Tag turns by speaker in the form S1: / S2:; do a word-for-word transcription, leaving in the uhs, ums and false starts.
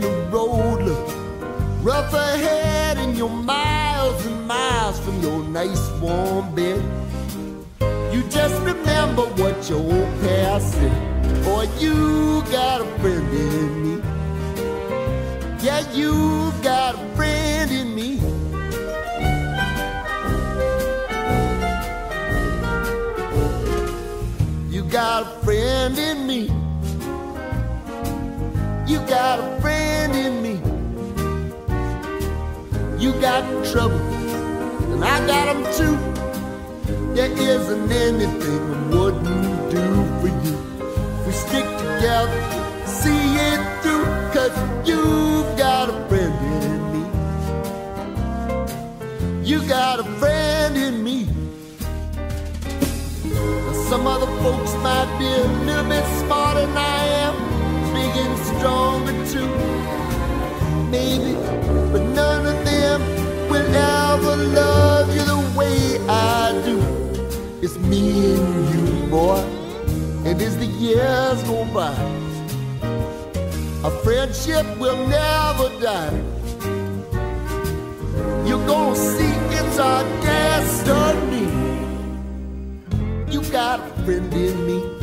S1: the road look rough ahead and you're miles and miles from your nice warm bed, you just remember what your old past said. Boy, you got a friend in me. Yeah, you got a friend in me. You got a friend in me. You got a friend in me. You got trouble, and I got them too. There isn't anything I wouldn't do for you. If we stick together, see it through, 'cause you've got a friend in me. You got a friend in me. Now, some other folks might be a little bit smarter than I am, big and stronger too, maybe, but none of them will ever love you the way I do. It's me and you, boy, and as the years go by, our friendship will never die. You're gonna see it's our destiny. You got a friend in me.